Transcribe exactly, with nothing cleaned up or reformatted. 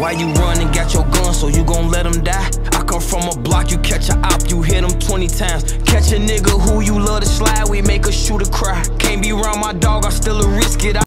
Why you run and got your gun, so you gon' let him die? I come from a block, you catch a op, you hit him twenty times. Catch a nigga who you love to slide with, make a shooter cry.